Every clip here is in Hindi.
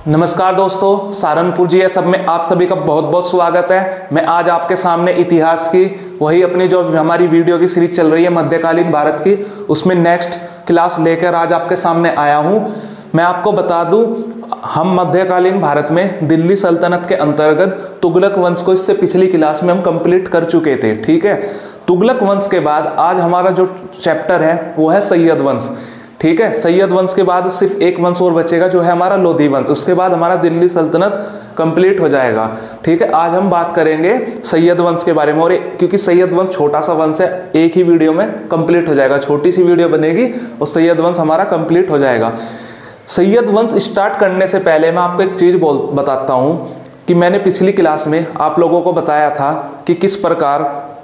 नमस्कार दोस्तों, सहारनपुर जी है सब में आप सभी का बहुत बहुत स्वागत है। मैं आज आपके सामने इतिहास की वही अपनी जो हमारी वीडियो की सीरीज चल रही है मध्यकालीन भारत की, उसमें नेक्स्ट क्लास लेकर आज आपके सामने आया हूं। मैं आपको बता दूं, हम मध्यकालीन भारत में दिल्ली सल्तनत के अंतर्गत तुगलक वंश को इससे पिछली क्लास में हम कंप्लीट कर चुके थे। ठीक है, तुगलक वंश के बाद आज हमारा जो चैप्टर है वो है सैयद वंश। ठीक है, सैयद वंश के बाद सिर्फ एक वंश और बचेगा जो है हमारा लोधी वंश। उसके बाद हमारा दिल्ली सल्तनत कंप्लीट हो जाएगा। ठीक है, आज हम बात करेंगे सैयद वंश के बारे में, और क्योंकि सैयद वंश छोटा सा वंश है, एक ही वीडियो में कंप्लीट हो जाएगा। छोटी सी वीडियो बनेगी और सैयद वंश हमारा कंप्लीट हो जाएगा। सैयद वंश स्टार्ट करने से पहले मैं आपको एक चीज बताता हूं कि मैंने पिछली क्लास में आप लोगों को बताया था कि किस प्रकार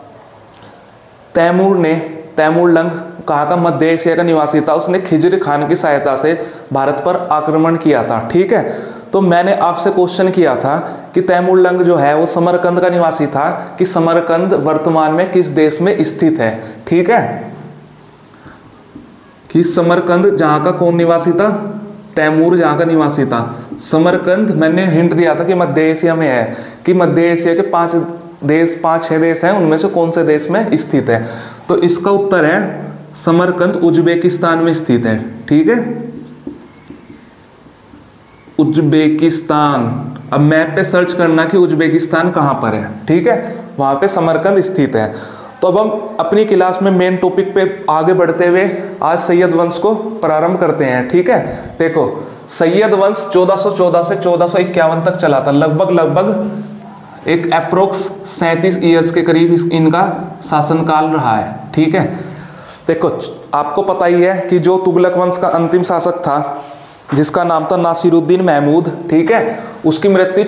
तैमूर लंग कहाँ का मध्य एशिया का निवासी था, उसने खिज्र खान की सहायता से भारत पर आक्रमण किया था। ठीक है, तो मैंने आपसे क्वेश्चन किया था कि तैमूर लंग जो है वो समरकंद का निवासी था कि समरकंद वर्तमान में किस देश में स्थित है। ठीक है, कि समरकंद जहाँ का कौन निवासी था, तैमूर जहाँ का निवासी था। समरकंद मैंने हिंट दिया था कि मध्य एशिया में है, कि मध्य एशिया के पांच छह देश हैं, उनमें से कौन से देश में स्थित है। तो इसका उत्तर है समरकंद उज्बेकिस्तान में स्थित है। ठीक है, उज्बेकिस्तान। अब मैप पे सर्च करना कि उज्बेकिस्तान कहाँ पर है। ठीक है, वहां पे समरकंद स्थित है। तो अब हम अपनी क्लास में मेन टॉपिक पे आगे बढ़ते हुए आज सैयद वंश को प्रारंभ करते हैं। ठीक है, देखो सैयद वंश 1414 से 1451 तक चला था। लगभग एक अप्रोक्स 37 ईयर्स के करीब इनका शासनकाल रहा है। ठीक है, देखो आपको पता ही है कि जो तुगलक वंश का अंतिम शासक था जिसका नाम था नासिरुद्दीन महमूद, ठीक है, उसकी मृत्यु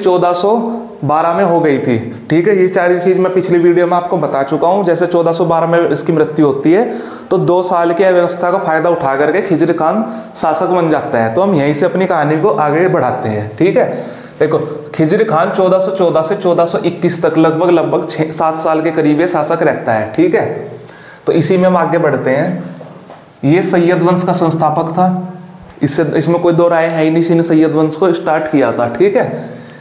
1412 में हो गई थी। ठीक है, ये सारी चीज मैं पिछली वीडियो में आपको बता चुका हूं। जैसे 1412 में इसकी मृत्यु होती है तो 2 साल की अव्यवस्था का फायदा उठा करके खिज्र खान शासक बन जाता है। तो हम यहीं से अपनी कहानी को आगे बढ़ाते हैं। ठीक है, देखो खिज्र खान 1414 से 1421 तक लगभग 7 साल के करीब ये शासक रहता है। ठीक है, तो इसी में हम आगे बढ़ते हैं। ये सैयद वंश का संस्थापक था, इसमें कोई दो राय है ही नहीं। इसी ने सैयद वंश को स्टार्ट किया था। ठीक है,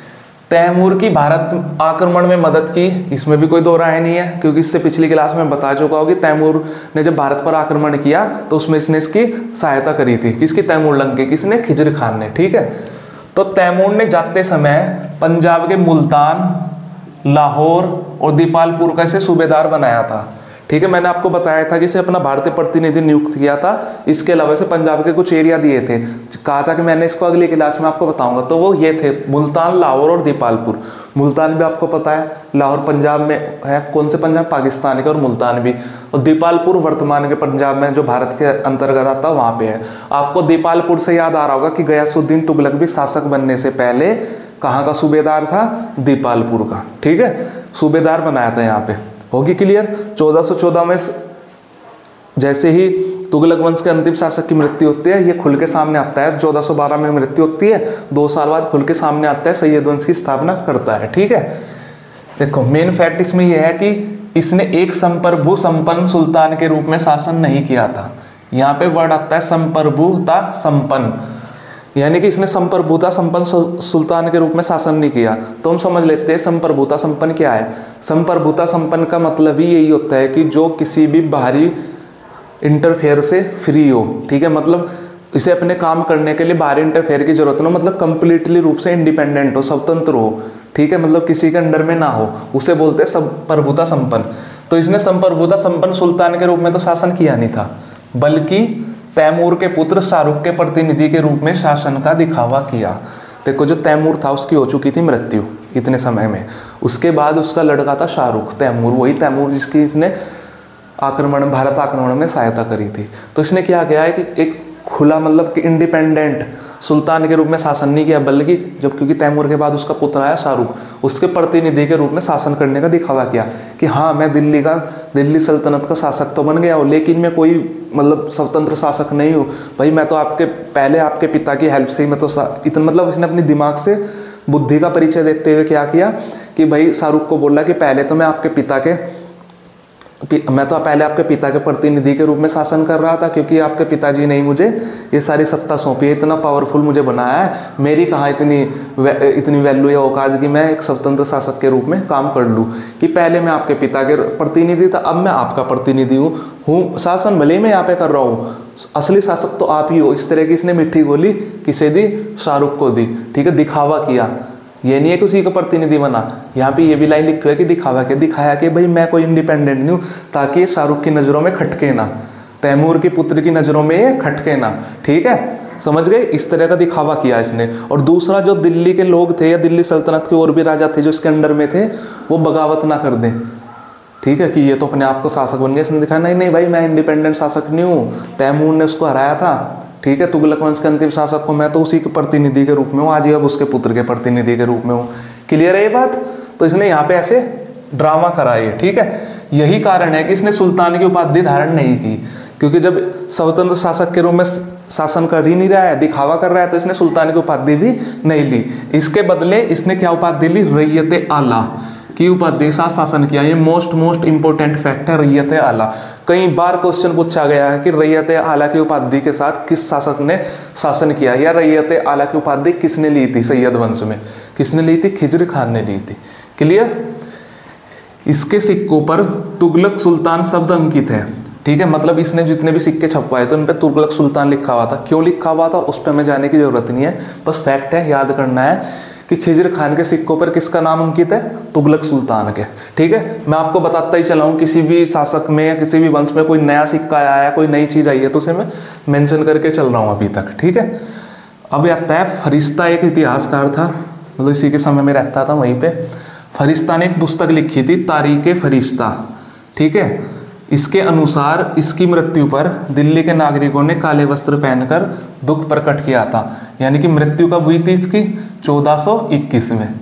तैमूर की भारत आक्रमण में मदद की, इसमें भी कोई दो राय नहीं है, क्योंकि इससे पिछली क्लास में बता चुका हूं कि तैमूर ने जब भारत पर आक्रमण किया तो उसमें इसने इसकी सहायता करी थी। किसकी? तैमूर लंग की। किसने? खिज्र खान ने। ठीक है, तो तैमूर ने जाते समय पंजाब के मुल्तान, लाहौर और दीपालपुर का इसे सूबेदार बनाया था। ठीक है, मैंने आपको बताया था कि इसे अपना भारतीय प्रतिनिधि नियुक्त किया था। इसके अलावा से पंजाब के कुछ एरिया दिए थे, कहा था कि मैंने इसको अगली क्लास में आपको बताऊंगा। तो वो ये थे मुल्तान, लाहौर और दीपालपुर। मुल्तान भी आपको पता है, लाहौर पंजाब में है। कौन से पंजाब? पाकिस्तान के। और मुल्तान भी। और दीपालपुर वर्तमान के पंजाब में जो भारत के अंतर्गत आता है वहां पे है। आपको दीपालपुर से याद आ रहा होगा कि गयासुद्दीन तुगलक भी शासक बनने से पहले कहाँ का सूबेदार था? दीपालपुर का। ठीक है, सूबेदार बनाया था यहाँ पे। होगी क्लियर? 1414 में जैसे ही तुगलक वंश के अंतिम शासक की मृत्यु होती है, ये खुल के सामने आता है। 1412 में मृत्यु होती है, 2 साल बाद खुल के सामने आता है, सैयद वंश की स्थापना करता है। ठीक है, देखो मेन फैक्ट इसमें यह है कि इसने एक संप्रभु संपन्न सुल्तान के रूप में शासन नहीं किया था। यहाँ पे वर्ड आता है संप्रभुता संपन्न, यानी कि इसने संप्रभुता संपन्न सुल्तान के रूप में शासन नहीं किया। तो हम समझ लेते हैं संप्रभुता संपन्न क्या है। संप्रभुता संपन्न का मतलब ही यही होता है कि जो किसी भी बाहरी इंटरफेयर से फ्री हो। ठीक है, मतलब इसे अपने काम करने के लिए बाहरी इंटरफेयर की जरूरत ना हो, मतलब कंप्लीटली रूप से इंडिपेंडेंट हो, स्वतंत्र हो। ठीक है, मतलब किसी के अंडर में ना हो, उसे बोलते हैं संप्रभुता संपन्न। तो इसने संप्रभुता संपन्न सुल्तान के रूप में तो शासन किया नहीं था, बल्कि तैमूर के पुत्र शाहरुख के प्रतिनिधि के रूप में शासन का दिखावा किया। देखो जो तैमूर था उसकी हो चुकी थी मृत्यु इतने समय में। उसके बाद उसका लड़का था शाहरुख। तैमूर वही तैमूर जिसकी इसने भारत आक्रमण में सहायता करी थी। तो इसने क्या किया है कि एक खुला मतलब कि इंडिपेंडेंट सुल्तान के रूप में शासन नहीं किया, बल्कि जब क्योंकि तैमूर के बाद उसका पुत्र आया शाहरुख, उसके प्रतिनिधि के रूप में शासन करने का दिखावा किया कि हाँ मैं दिल्ली सल्तनत का शासक तो बन गया हूँ, लेकिन मैं कोई मतलब स्वतंत्र शासक नहीं हूँ भाई। मैं तो आपके पिता की हेल्प से ही मैं तो इतना मतलब इसने अपनी दिमाग से बुद्धि का परिचय देते हुए क्या किया कि भाई शाहरुख को बोला कि पहले तो मैं आपके पिता के मैं तो पहले आपके पिता के प्रतिनिधि के रूप में शासन कर रहा था, क्योंकि आपके पिताजी ने ही मुझे ये सारी सत्ता सौंपी है, इतना पावरफुल मुझे बनाया है। मेरी कहाँ इतनी वैल्यू या औकात कि मैं एक स्वतंत्र शासक के रूप में काम कर लूँ, कि पहले मैं आपके पिता के प्रतिनिधि था, अब मैं आपका प्रतिनिधि हूँ। शासन भले ही मैं यहाँ पे कर रहा हूँ, असली शासक तो आप ही हो। इस तरह की इसने मीठी गोली किसे दी? शाहरुख को दी। ठीक है, दिखावा किया, ये नहीं है कि उसी का प्रतिनिधि बना। यहाँ पे ये भी लाइन लिखी है कि दिखावा के, दिखाया कि भाई मैं कोई इंडिपेंडेंट नहीं हूँ, ताकि ये शाहरुख की नज़रों में खटके ना, तैमूर के पुत्र की नज़रों में ये खटके ना। ठीक है, समझ गए? इस तरह का दिखावा किया इसने। और दूसरा, जो दिल्ली के लोग थे या दिल्ली सल्तनत के और भी राजा थे जो इसके अंडर में थे, वो बगावत ना कर दें। ठीक है, कि ये तो अपने आप को शासक बन गया। इसने दिखाया नहीं नहीं भाई, मैं इंडिपेंडेंट शासक नहीं हूँ, तैमूर ने उसको हराया था। ठीक है, तुगलक वंश के अंतिम शासक को, मैं तो उसी के प्रतिनिधि के रूप में हूँ, आज ही अब उसके पुत्र के प्रतिनिधि के रूप में हूँ। क्लियर है ये बात? तो इसने यहाँ पे ऐसे ड्रामा कराई है। ठीक है, यही कारण है कि इसने सुल्तान की उपाधि धारण नहीं की, क्योंकि जब स्वतंत्र शासक के रूप में शासन कर ही नहीं रहा है, दिखावा कर रहा है, तो इसने सुल्तान की उपाधि भी नहीं ली। इसके बदले इसने क्या उपाधि ली? रैयत आला की उपाधि के साथ शासन किया। ये मोस्ट इंपोर्टेंट फैक्ट है, रैयत आला। कई बार क्वेश्चन पूछा गया है कि रैयत आला की उपाधि के साथ किस शासक ने शासन किया, या रैयत आला की उपाधि किसने ली थी सैयद वंश में? किसने ली थी? खिज्र खान ने ली थी। क्लियर? इसके सिक्कों पर तुगलक सुल्तान शब्द अंकित है। ठीक है, मतलब इसने जितने भी सिक्के छपवाए थे उन पे तुगलक सुल्तान लिखा हुआ था। क्यों लिखा हुआ था उस पर हमें जाने की जरूरत नहीं है, बस फैक्ट है, याद करना है कि खिज्र खान के सिक्कों पर किसका नाम अंकित है? तुगलक सुल्तान के। ठीक है, मैं आपको बताता ही चला हूँ, किसी भी शासक में या किसी भी वंश में कोई नया सिक्का आया है, कोई नई चीज़ आई है, तो उसे मैं मेंशन करके चल रहा हूँ अभी तक। ठीक है, अब आता है फरिश्ता। एक इतिहासकार था, मतलब इसी के समय में रहता था वहीं पे। फरिश्ता ने एक पुस्तक लिखी थी, तारीख़ फरिश्ता। ठीक है, इसके अनुसार इसकी मृत्यु पर दिल्ली के नागरिकों ने काले वस्त्र पहनकर दुख प्रकट किया था। यानी कि मृत्यु कब हुई थी इसकी? 1421 में।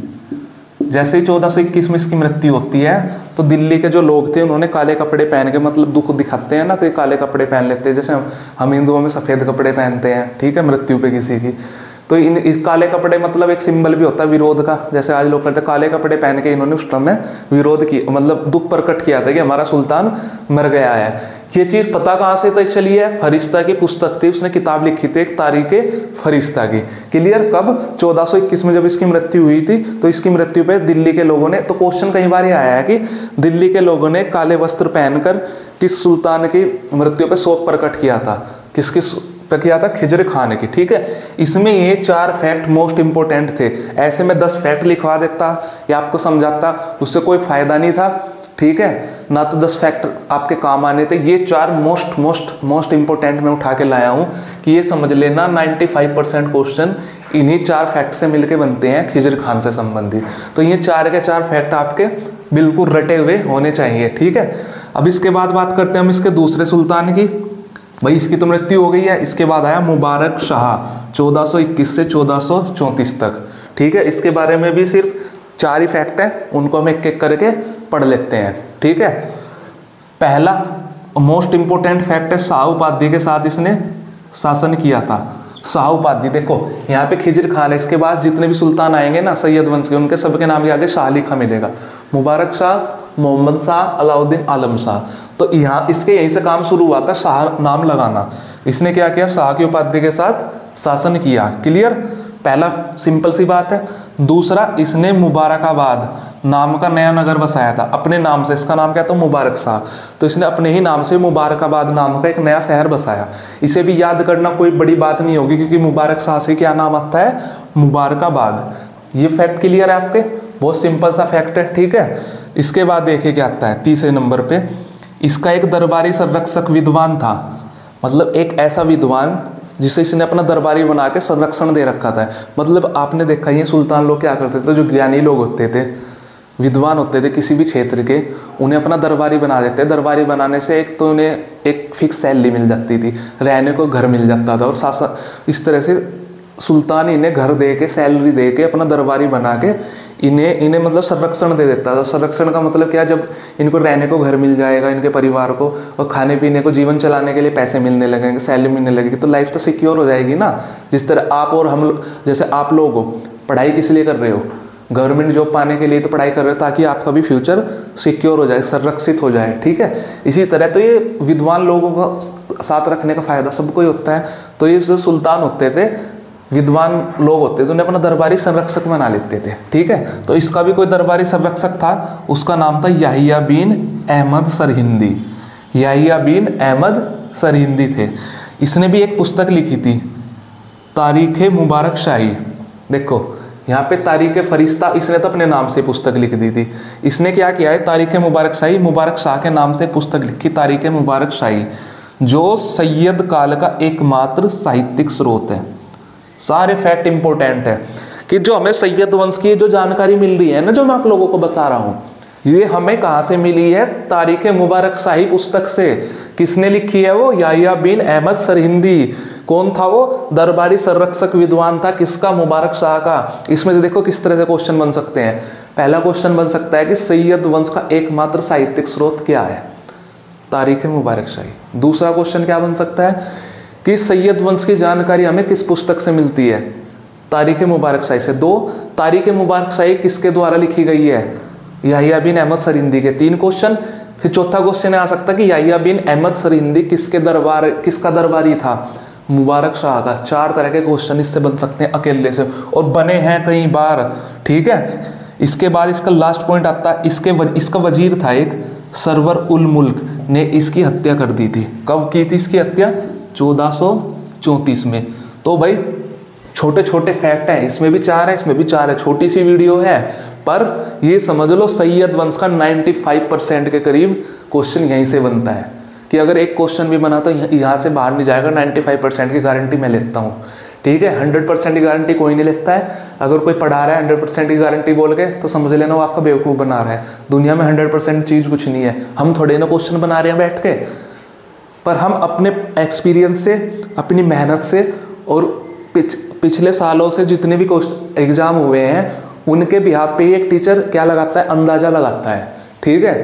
जैसे ही 1421 में इसकी मृत्यु होती है, तो दिल्ली के जो लोग थे उन्होंने काले कपड़े पहन के, मतलब दुख दिखाते हैं ना, तो ये काले कपड़े पहन लेते हैं। जैसे हम हिंदुओं में सफ़ेद कपड़े पहनते हैं, ठीक है, मृत्यु पे किसी की। तो इस काले कपड़े मतलब एक सिंबल भी होता है विरोध का। जैसे आज लोग करते, काले कपड़े पहन के इन्होंने उस टाइम में विरोध की, मतलब दुख प्रकट किया था कि हमारा सुल्तान मर गया है। ये चीज़ पता कहाँ से तक चली है? फरिश्ता की पुस्तक थी, उसने किताब लिखी थी एक, तारीख़े फरिश्ता की। क्लियर? कब? 1421 में जब इसकी मृत्यु हुई थी, तो इसकी मृत्यु पे दिल्ली के लोगों ने, तो क्वेश्चन कई बार ये आया है कि दिल्ली के लोगों ने काले वस्त्र पहनकर किस सुल्तान की मृत्यु पे शोक प्रकट किया था? किसकी पे किया था? खिज्र खान की। ठीक है, इसमें ये 4 फैक्ट मोस्ट इंपोर्टेंट थे। ऐसे में 10 फैक्ट लिखवा देता या आपको समझाता, उससे कोई फायदा नहीं था। ठीक है ना, तो 10 फैक्ट आपके काम आने थे। ये 4 मोस्ट इंपोर्टेंट मैं उठा के लाया हूँ कि ये समझ लेना 95% क्वेश्चन इन्हीं 4 फैक्ट से मिलके बनते हैं खिज्र खान से संबंधित। तो ये 4 के 4 फैक्ट आपके बिल्कुल रटे हुए होने चाहिए। ठीक है, अब इसके बाद बात करते हैं हम इसके दूसरे सुल्तान की। भाई इसकी तो मृत्यु हो गई है। इसके बाद आया मुबारक शाह 1421 से 1434 तक। ठीक है, इसके बारे में भी सिर्फ 4 ही फैक्ट है, उनको हम एक एक करके पढ़ लेते हैं। ठीक है, पहला मोस्ट इंपोर्टेंट फैक्ट है, शाह उपाधि के साथ इसने शासन किया था। शाह उपाधि देखो यहाँ पे खिज्र खान है, इसके बाद जितने भी सुल्तान आएंगे ना सैयद वंश के, उनके सबके नाम के आगे शाह लिखा मिलेगा। मुबारक शाह, मोहम्मद शाह, अलाउद्दीन आलम शाह। तो यहाँ इसके यहीं से काम शुरू हुआ था, शाह नाम लगाना। इसने क्या किया? शाह की उपाधि के साथ शासन किया। क्लियर? पहला सिंपल सी बात है। दूसरा, इसने मुबारकाबाद नाम का नया नगर बसाया था अपने नाम से। इसका नाम क्या था? मुबारक शाह। तो इसने अपने ही नाम से मुबारकाबाद नाम का एक नया शहर बसाया। इसे भी याद करना कोई बड़ी बात नहीं होगी, क्योंकि मुबारक शाह से क्या नाम आता है? मुबारकाबाद। ये फैक्ट क्लियर है आपके? बहुत सिंपल सा फैक्ट है। ठीक है, इसके बाद देखिए क्या आता है तीसरे नंबर पे। इसका एक दरबारी संरक्षक विद्वान था, मतलब एक ऐसा विद्वान जिसे इसने अपना दरबारी बना के संरक्षण दे रखा था। मतलब आपने देखा ये सुल्तान लोग क्या करते थे, जो ज्ञानी लोग होते थे, विद्वान होते थे किसी भी क्षेत्र के, उन्हें अपना दरबारी बना देते। दरबारी बनाने से एक तो उन्हें एक फिक्स सैलरी मिल जाती थी, रहने को घर मिल जाता था, और शासन इस तरह से सुल्तान इन्हें घर दे के, सैलरी दे के, अपना दरबारी बना के इन्हें मतलब संरक्षण दे देता था। संरक्षण का मतलब क्या? जब इनको रहने को घर मिल जाएगा, इनके परिवार को, और खाने पीने को, जीवन चलाने के लिए पैसे मिलने लगेंगे, सैलरी मिलने लगेगी, तो लाइफ तो सिक्योर हो जाएगी ना। जिस तरह आप और हम, जैसे आप लोग हो, पढ़ाई किस लिए कर रहे हो? गवर्नमेंट जॉब पाने के लिए तो पढ़ाई कर रहे हो ताकि आपका भी फ्यूचर सिक्योर हो जाए, संरक्षित हो जाए, ठीक है। इसी तरह तो ये विद्वान लोगों का साथ रखने का फायदा सबको ही होता है। तो ये जो सुल्तान होते थे, विद्वान लोग होते थे, उन्हें अपना दरबारी संरक्षक बना लेते थे, ठीक है। तो इसका भी कोई दरबारी संरक्षक था, उसका नाम था याहिया बिन अहमद सरहिंदी। याहिया बिन अहमद सरहिंदी थे। इसने भी एक पुस्तक लिखी थी, तारीख मुबारक शाही। देखो यहाँ पे तारीख फरिश्ता, इसने तो अपने नाम से पुस्तक लिख दी थी। इसने क्या किया है, तारीख मुबारक शाही, मुबारक शाह के नाम से पुस्तक लिखी, तारीख मुबारक शाही, जो सैयद काल का एकमात्र साहित्यिक स्रोत है। सारे फैक्ट इंपॉर्टेंट है कि जो हमें सैयद वंश की जो जानकारी मिल रही है ना, जो मैं आप लोगों को बता रहा हूँ, ये हमें कहाँ से मिली है, तारीख मुबारक शाही पुस्तक से। किसने लिखी है वो, याहिया बिन अहमद सरहिंदी। कौन था वो, दरबारी संरक्षक विद्वान था, किसका, मुबारक शाह का। इसमें से देखो किस तरह से क्वेश्चन बन सकते हैं। पहला क्वेश्चन बन सकता है कि सैयद वंश का एकमात्र साहित्यिक स्रोत क्या है, तारीख मुबारक शाही। दूसरा क्वेश्चन क्या बन सकता है कि सैयद वंश की जानकारी हमें किस पुस्तक से मिलती है, तारीख मुबारक शाही से। दो, तारीख मुबारक शाही किसके द्वारा लिखी गई है, याहिया बिन अहमद सरहिंदी के। तीन क्वेश्चन। फिर चौथा क्वेश्चन आ सकता है कि याहिया बिन अहमद सरहिंदी किसका दरबारी था, मुबारक शाह का। चार तरह के क्वेश्चन इससे बन सकते हैं अकेले से, और बने हैं कई बार, ठीक है। इसके बाद इसका लास्ट पॉइंट आता है, इसका वजीर था एक, सरवर उल मुल्क ने इसकी हत्या कर दी थी। कब की थी इसकी हत्या, 1434 में। तो भाई छोटे छोटे फैक्ट हैं, इसमें भी चार है, इसमें भी चार है, छोटी सी वीडियो है, पर ये समझ लो सैयद वंश का 95% के करीब क्वेश्चन यहीं से बनता है। कि अगर एक क्वेश्चन भी बना तो यहाँ से बाहर नहीं जाएगा, 95% की गारंटी मैं लेता हूँ, ठीक है। 100% की गारंटी कोई नहीं लेता है। अगर कोई पढ़ा रहा है 100% की गारंटी बोल के, तो समझ लेना वो आपका बेवकूफ़ बना रहा है। दुनिया में 100% चीज़ कुछ नहीं है। हम थोड़े ना क्वेश्चन बना रहे हैं बैठ के, पर हम अपने एक्सपीरियंस से, अपनी मेहनत से, और पिछले सालों से जितने भी एग्जाम हुए हैं उनके बिहाफ पे एक टीचर क्या लगाता है, अंदाज़ा लगाता है, ठीक है।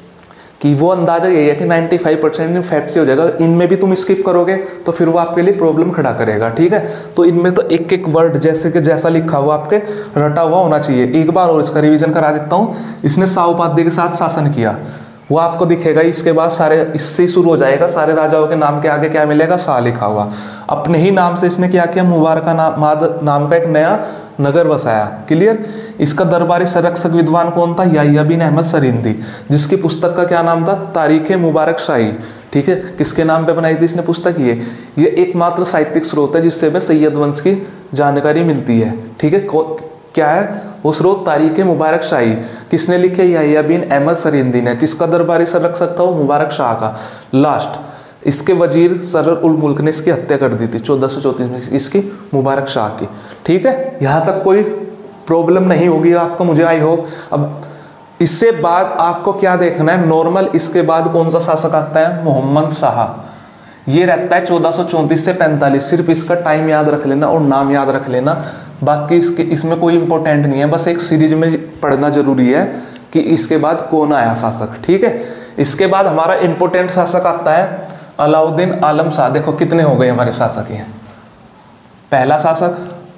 कि वो अंदाज़ा यही है कि 95% फैक्ट से हो जाएगा। इनमें भी तुम स्किप करोगे तो फिर वो आपके लिए प्रॉब्लम खड़ा करेगा, ठीक है। तो इनमें तो एक एक वर्ड जैसा लिखा हुआ आपके रटा हुआ होना चाहिए। एक बार और इसका रिवीजन करा देता हूँ। इसने साउपाध्याय के साथ शासन किया, वो आपको दिखेगा। इसके बाद सारे इससे शुरू हो जाएगा, सारे राजाओं के नाम के आगे क्या मिलेगा, शाह लिखा हुआ। अपने ही नाम से इसने क्या किया, मुबारका नाम का एक नया नगर बसाया। क्लियर। इसका दरबारी संरक्षक विद्वान कौन था, याहिया बिन अहमद सरहिंदी, जिसकी पुस्तक का क्या नाम था, तारीख मुबारक शाही, ठीक है। किसके नाम पे बनाई थी इसने पुस्तक, ये एकमात्र साहित्यिक स्रोत है जिससे हमें सैयद वंश की जानकारी मिलती है, ठीक है। क्या है वो स्रोत, तारीख मुबारक शाही। किसने लिखे, याहिया बिन अहमद सरहिंदी ने। किसका दरबारी संरक्षक था वो, मुबारक शाह का। लास्ट, इसके वजीर सरवर उल मुल्क ने इसकी हत्या कर दी थी 1434 में, इसकी, मुबारक शाह की, ठीक है। यहाँ तक कोई प्रॉब्लम नहीं होगी आपको, मुझे आई होप। अब इससे बाद आपको क्या देखना है, नॉर्मल। इसके बाद कौन सा शासक आता है, मोहम्मद शाह। ये रहता है 1434 से 45। सिर्फ इसका टाइम याद रख लेना और नाम याद रख लेना, बाकी इसमें कोई इंपॉर्टेंट नहीं है। बस एक सीरीज में पढ़ना जरूरी है कि इसके बाद कौन आया शासक, ठीक है। इसके बाद हमारा इंपॉर्टेंट शासक आता है अलाउद्दीन आलम शाह। देखो कितने हो गए हमारे शासक हैं, पहला शासक,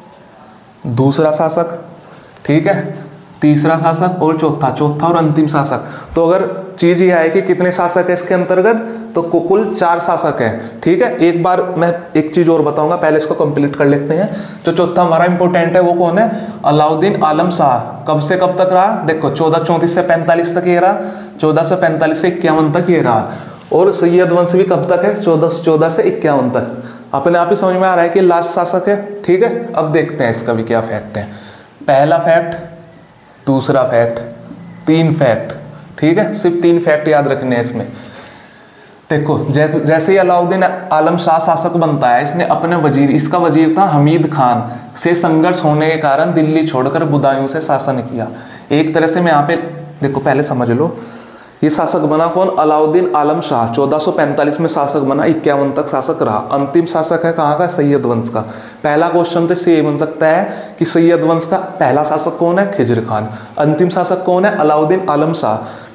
दूसरा शासक, ठीक है, तीसरा शासक और चौथा और अंतिम शासक। तो अगर चीज ये है कि कितने शासक है इसके अंतर्गत, तो कुल 4 शासक है, ठीक है। एक बार मैं एक चीज और बताऊंगा, पहले इसको कंप्लीट कर लेते हैं। जो चौथा हमारा इंपॉर्टेंट है वो कौन है, अलाउद्दीन आलम शाह। कब से कब तक रहा, देखो 1434 से 45 तक ये रहा, 1445 से 51 तक ये रहा। और सैयद वंश भी कब तक है, 1414 से 51 तक। अपने आप ही समझ में आ रहा है कि लास्ट शासक है, ठीक है। अब देखते हैं इसका भी क्या फैक्ट है। पहला फैक्ट, दूसरा फैक्ट, 3 फैक्ट, ठीक है। सिर्फ 3 फैक्ट याद रखने हैं इसमें। देखो जैसे ही अलाउद्दीन आलम शाह शासक बनता है, इसने अपने वजीर, इसका वजीर था हमीद खान, से संघर्ष होने के कारण दिल्ली छोड़कर बदायूं से शासन किया। एक तरह से मैं यहाँ पे देखो, पहले समझ लो, ये शासक बना कौन, अलाउद्दीन आलम शाह। 1445 में शासक बना, 51 तक शासक रहा। अंतिम शासक है कहाँ का, सैयद वंश का। पहला क्वेश्चन तो इससे ये बन सकता है कि सैयद वंश का पहला शासक कौन है, खिजर खान। अंतिम शासक कौन है, अलाउद्दीन आलम शाह,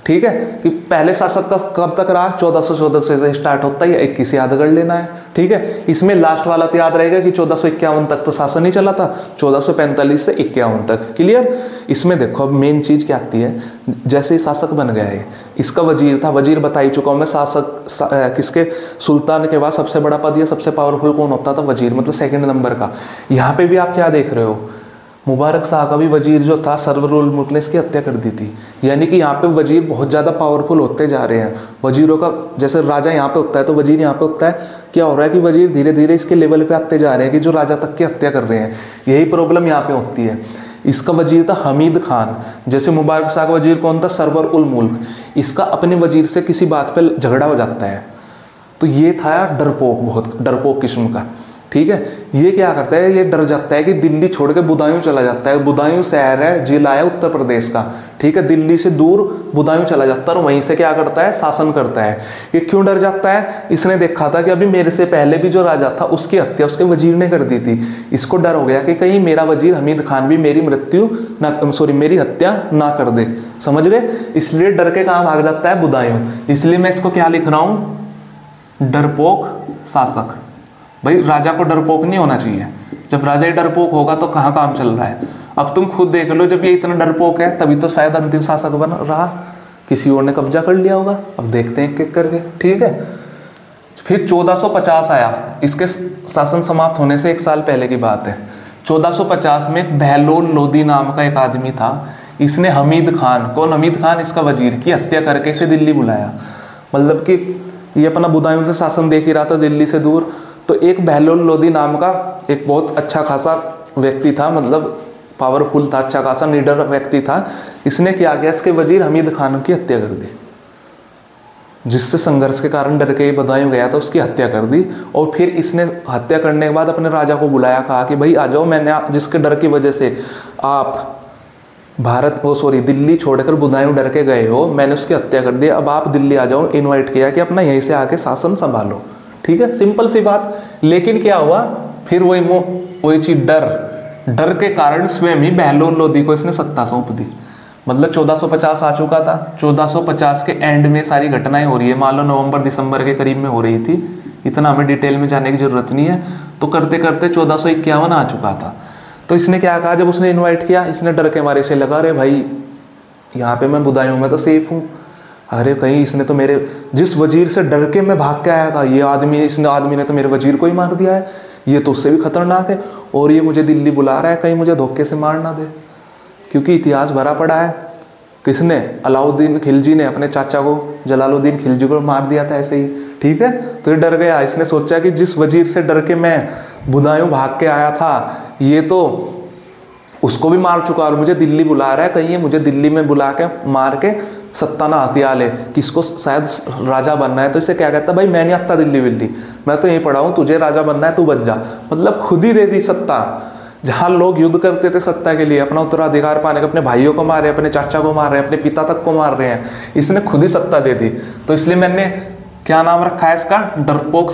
ठीक है, कि पहले शासक का कब तक रहा, 1414 से स्टार्ट होता है, या 21 याद कर लेना है। ठीक है, इसमें लास्ट वाला तो याद रहेगा कि 1451 तक तो शासन ही चला था, 1445 से 51 तक। क्लियर। इसमें देखो अब मेन चीज क्या आती है, जैसे ही शासक बन गया है, इसका वजीर था, वजीर बता ही चुका हूं मैं, शासक किसके, सुल्तान के बाद सबसे बड़ा पद या सबसे पावरफुल कौन होता था, वजीर, मतलब सेकंड नंबर का। यहाँ पे भी आप क्या देख रहे हो, मुबारक शाह का भी वजीर जो था सरवर उल मुल्क ने इसकी हत्या कर दी थी। यानी कि यहाँ पे वजीर बहुत ज़्यादा पावरफुल होते जा रहे हैं। वजीरों का जैसे राजा यहाँ पे होता है तो वजीर यहाँ पे होता है। क्या हो रहा है कि वजीर धीरे धीरे इसके लेवल पे आते जा रहे हैं कि जो राजा तक की हत्या कर रहे हैं। यही प्रॉब्लम यहाँ पे होती है। इसका वजीर था हमीद खान, जैसे मुबारक शाह का वजीर कौन था, सरवर उल मुल्क। इसका अपने वजीर से किसी बात पर झगड़ा हो जाता है, तो ये था डरपोक, बहुत डरपोक किस्म का। ठीक है, ये क्या करता है, ये डर जाता है कि दिल्ली छोड़ के बुदायूं चला जाता है। बुदायूं शहर है, जिला है उत्तर प्रदेश का। ठीक है, दिल्ली से दूर बुदायूं चला जाता है और वहीं से क्या करता है, शासन करता है। ये क्यों डर जाता है, इसने देखा था कि अभी मेरे से पहले भी जो राजा था उसकी हत्या उसके वजीर ने कर दी थी। इसको डर हो गया कि कहीं मेरा वजीर हमीद खान भी मेरी मेरी हत्या ना कर दे। समझ गए, इसलिए डर के कहाँ भाग जाता है, बुदायूं। इसलिए मैं इसको क्या लिख रहा हूँ, डरपोक शासक। भाई राजा को डरपोक नहीं होना चाहिए। जब राजा ही डरपोक होगा तो कहाँ काम चल रहा है। अब तुम खुद देख लो, जब ये इतना डरपोक है तभी तो शायद अंतिम शासक बन रहा, किसी और ने कब्जा कर लिया होगा। अब देखते हैं एक करके। ठीक है, फिर 1450 आया, इसके शासन समाप्त होने से 1 साल पहले की बात है। 1450 में बहलोल लोदी नाम का एक आदमी था, इसने हमीद खान, कौन हमीद खान, इसका वजीर, की हत्या करके इसे दिल्ली बुलाया। मतलब कि ये अपना बुदायूं से शासन देख ही रहा था दिल्ली से दूर। तो एक बहलोल लोदी नाम का एक बहुत अच्छा खासा व्यक्ति था, मतलब पावरफुल था, अच्छा खासा लीडर व्यक्ति था। इसने क्या किया, इसके वजीर हमीद खान की हत्या कर दी, जिससे संघर्ष के कारण डर के बदायूं गया था, उसकी हत्या कर दी। और फिर इसने हत्या करने के बाद अपने राजा को बुलाया, कहा कि भाई आ जाओ, मैंने जिसके डर की वजह से आप दिल्ली छोड़कर बुदायूं डर के गए हो, मैंने उसकी हत्या कर दी, अब आप दिल्ली आ जाओ। इनवाइट किया कि अपना यहीं से आके शासन संभालो। ठीक है, सिंपल सी बात। लेकिन क्या हुआ, फिर वही चीज, डर के कारण स्वयं ही बहलोल लोदी को इसने सत्ता सौंप दी। मतलब 1450 आ चुका था, 1450 के एंड में सारी घटनाएं हो रही है, मान लो नवंबर दिसंबर के करीब में हो रही थी, इतना हमें डिटेल में जाने की जरूरत नहीं है। तो करते करते 1451 आ चुका था। तो इसने क्या कहा, जब उसने इन्वाइट किया, इसने डर के मारे से लगा, अरे भाई यहाँ पे मैं बुदायूं में तो सेफ हूँ, अरे कहीं इसने तो मेरे जिस वजीर से डर के मैं भाग के आया था, ये आदमी ने तो मेरे वजीर को ही मार दिया है, ये तो उससे भी खतरनाक है, और ये मुझे दिल्ली बुला रहा है, कहीं मुझे धोखे से मार ना दे। क्योंकि इतिहास भरा पड़ा है, किसने, अलाउद्दीन खिलजी ने अपने चाचा को, जलालुद्दीन खिलजी को मार दिया था ऐसे ही। ठीक है, तो ये डर गया। इसने सोचा कि जिस वजीर से डर के मैं बुदायूं भाग के आया था, ये तो उसको भी मार चुका और मुझे दिल्ली बुला रहा है, कहीं ये मुझे दिल्ली में बुला के मार के सत्ता ना हथिया ले, किसको शायद राजा बनना है। तो इसे क्या कहता है, भाई मैं नहीं आता दिल्ली विल्ली, मैं तो यहीं पड़ा हूँ, तुझे राजा बनना है तू बन जा। मतलब खुद ही दे दी सत्ता। जहाँ लोग युद्ध करते थे सत्ता के लिए, अपना उत्तराधिकार पाने के, अपने भाइयों को मार रहे हैं, अपने चाचा को मार रहे हैं, अपने पिता तक को मार रहे हैं, इसने खुद ही सत्ता दे दी। तो इसलिए मैंने क्या नाम रखा है इसका, डरपोक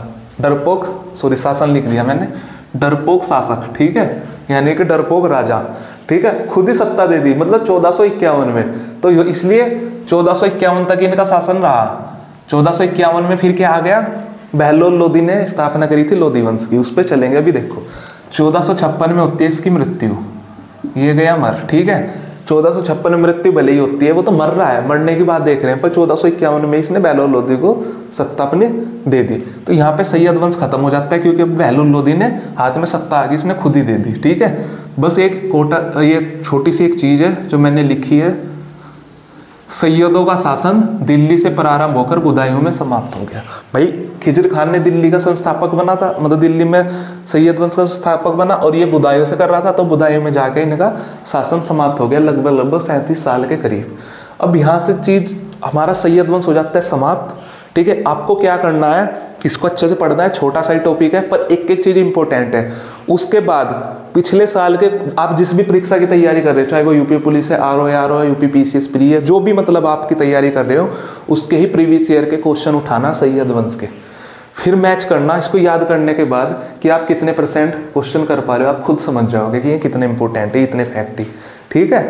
शासन लिख दिया मैंने, डरपोक शासक। ठीक है, यानी कि डरपोक राजा। ठीक है, खुद ही सत्ता दे दी, मतलब 1451 में। तो इसलिए 1451 तक इनका शासन रहा। 1451 में फिर क्या आ गया, बहलोल लोदी ने स्थापना करी थी लोदी वंश की, उस पर चलेंगे। अभी देखो 1456 में होती है इसकी मृत्यु, ये गया मर। ठीक है, 1456 में मृत्यु भले ही होती है, वो तो मर रहा है, मरने की बात देख रहे हैं, पर 1451 में इसने बहलोल लोदी को सत्ता अपने दे दी। तो यहाँ पे सैयद वंश खत्म हो जाता है, क्योंकि बहलोल लोदी ने हाथ में सत्ता आ गई, इसने खुद ही दे दी। ठीक है, बस ये छोटी सी एक चीज है जो मैंने लिखी है, सैयदों का शासन दिल्ली से प्रारंभ होकर बुदायूं में समाप्त हो गया। भाई खिजर खान ने दिल्ली का संस्थापक बना था, मतलब दिल्ली में सैयद वंश का संस्थापक बना, और ये बुदायूं से कर रहा था, तो बुदायूं में जाके इनका शासन समाप्त हो गया, लगभग 37 साल के करीब। अब यहाँ से चीज हमारा सैयद वंश हो जाता है समाप्त। ठीक है, आपको क्या करना है, इसको अच्छे से पढ़ना है, छोटा सा ही टॉपिक है, पर एक एक चीज इंपॉर्टेंट है। उसके बाद पिछले साल के आप जिस भी परीक्षा की तैयारी कर रहे हो, चाहे वो यूपी पुलिस है, आरओ है, यूपी पीसीएस प्री है, जो भी मतलब आपकी तैयारी कर रहे हो, उसके ही प्रीवियस ईयर के क्वेश्चन उठाना सैयद वंश के, फिर मैच करना। इसको याद करने के बाद कि आप कितने % क्वेश्चन कर पा रहे हो, आप खुद समझ जाओगे कि ये कितने इंपॉर्टेंट है, इतने फैक्ट ही। ठीक है,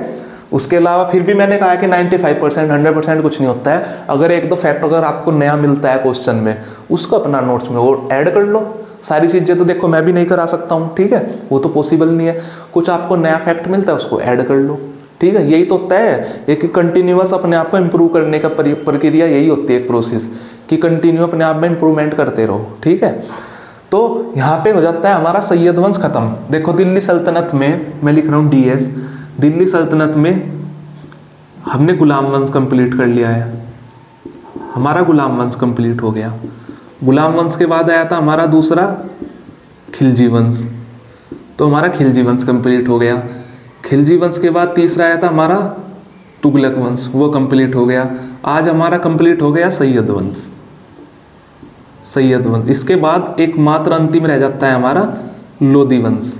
उसके अलावा फिर भी मैंने कहा कि 95% 100% कुछ नहीं होता है। अगर एक दो फैक्ट अगर आपको नया मिलता है क्वेश्चन में, उसको अपना नोट्स में वो ऐड कर लो। सारी चीज़ें तो देखो मैं भी नहीं करा सकता हूँ, ठीक है, वो तो पॉसिबल नहीं है। कुछ आपको नया फैक्ट मिलता है उसको ऐड कर लो, ठीक है। यही तो होता है एक कंटिन्यूअस अपने आप को इम्प्रूव करने का प्रक्रिया, यही होती है एक प्रोसेस कि कंटिन्यू अपने आप में इम्प्रूवमेंट करते रहो, ठीक है। तो यहाँ पे हो जाता है हमारा सैयद वंश खत्म। देखो दिल्ली सल्तनत में, मैं लिख रहा हूँ DS, दिल्ली सल्तनत में हमने गुलाम वंश कंप्लीट कर लिया है, हमारा गुलाम वंश कंप्लीट हो गया। गुलाम वंश के बाद आया था हमारा दूसरा खिलजी वंश, तो हमारा खिलजी वंश कंप्लीट हो गया। खिलजी वंश के बाद तीसरा आया था हमारा तुगलक वंश, वो कंप्लीट हो गया। आज हमारा कंप्लीट हो गया सैयद वंश, सैयद वंश। इसके बाद एक मात्र अंतिम रह जाता है हमारा लोधी वंश,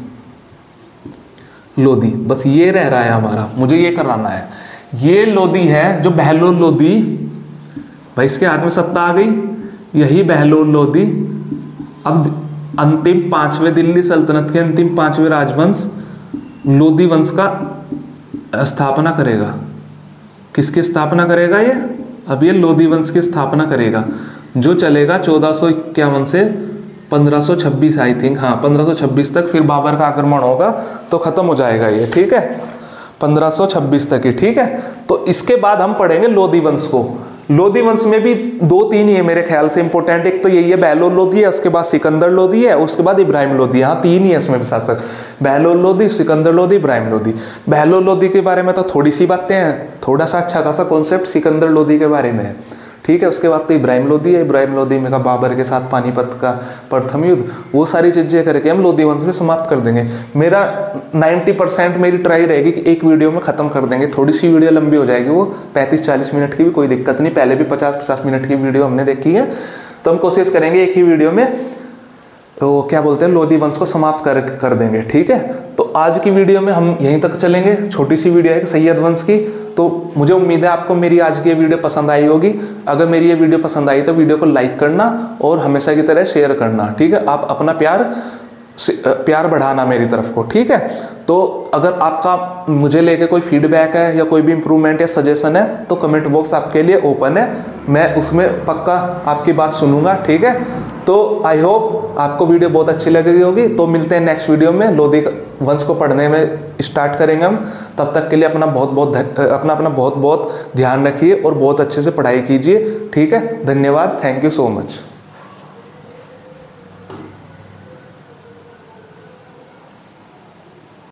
लोधी, बस ये रह रहा है हमारा, मुझे ये कराना है। ये लोधी है जो बहलोल लोधी, भाई इसके हाथ में सत्ता आ गई, यही बहलोल लोधी अब अंतिम 5वें दिल्ली सल्तनत के अंतिम 5वें राजवंश लोधी वंश का स्थापना करेगा। किसकी स्थापना करेगा ये? अब ये लोधी वंश की स्थापना करेगा, जो चलेगा 1451 से 1526 आई थिंक, हाँ 1526 तक। फिर बाबर का आक्रमण होगा तो खत्म हो जाएगा ये, ठीक है, 1526 तक ही, ठीक है। तो इसके बाद हम पढ़ेंगे लोधी वंश को। लोधी वंश में भी 2-3 ही है मेरे ख्याल से इंपॉर्टेंट, एक तो यही है बहलोल लोधी है, उसके बाद सिकंदर लोधी है, उसके बाद इब्राहिम लोधी। हाँ 3 ही है इसमें शासक, बहलोल लोधी, सिकंदर लोधी, इब्राहिम लोधी। बहलोल लोधी के बारे में तो थोड़ी सी बातें हैं, थोड़ा सा अच्छा खासा कॉन्सेप्ट सिकंदर लोधी के बारे में है, ठीक है। उसके बाद तो इब्राहिम लोधी है, इब्राहिम लोधी में का बाबर के साथ पानीपत का प्रथम युद्ध, वो सारी चीज़ें करके हम लोधी वंश में समाप्त कर देंगे। मेरा 90% मेरी ट्राई रहेगी कि एक वीडियो में ख़त्म कर देंगे। थोड़ी सी वीडियो लंबी हो जाएगी, वो 35-40 मिनट की भी कोई दिक्कत नहीं, पहले भी 50-50 मिनट की वीडियो हमने देखी है, तो हम कोशिश करेंगे एक ही वीडियो में तो क्या बोलते हैं लोधी वंश को समाप्त कर देंगे, ठीक है। तो आज की वीडियो में हम यहीं तक चलेंगे, छोटी सी वीडियो है सैयद वंश की। तो मुझे उम्मीद है आपको मेरी आज की ये वीडियो पसंद आई होगी। अगर मेरी ये वीडियो पसंद आई तो वीडियो को लाइक करना और हमेशा की तरह शेयर करना, ठीक है। आप अपना प्यार बढ़ाना मेरी तरफ को, ठीक है। तो अगर आपका मुझे लेके कोई फीडबैक है या कोई भी इंप्रूवमेंट या सजेशन है तो कमेंट बॉक्स आपके लिए ओपन है, मैं उसमें पक्का आपकी बात सुनूंगा, ठीक है। तो आई होप आपको वीडियो बहुत अच्छी लगी होगी। तो मिलते हैं नेक्स्ट वीडियो में, लोधी वंश को पढ़ने में स्टार्ट करेंगे हम। तब तक के लिए अपना बहुत बहुत ध्यान रखिए और बहुत अच्छे से पढ़ाई कीजिए, ठीक है। धन्यवाद, थैंक यू सो मच।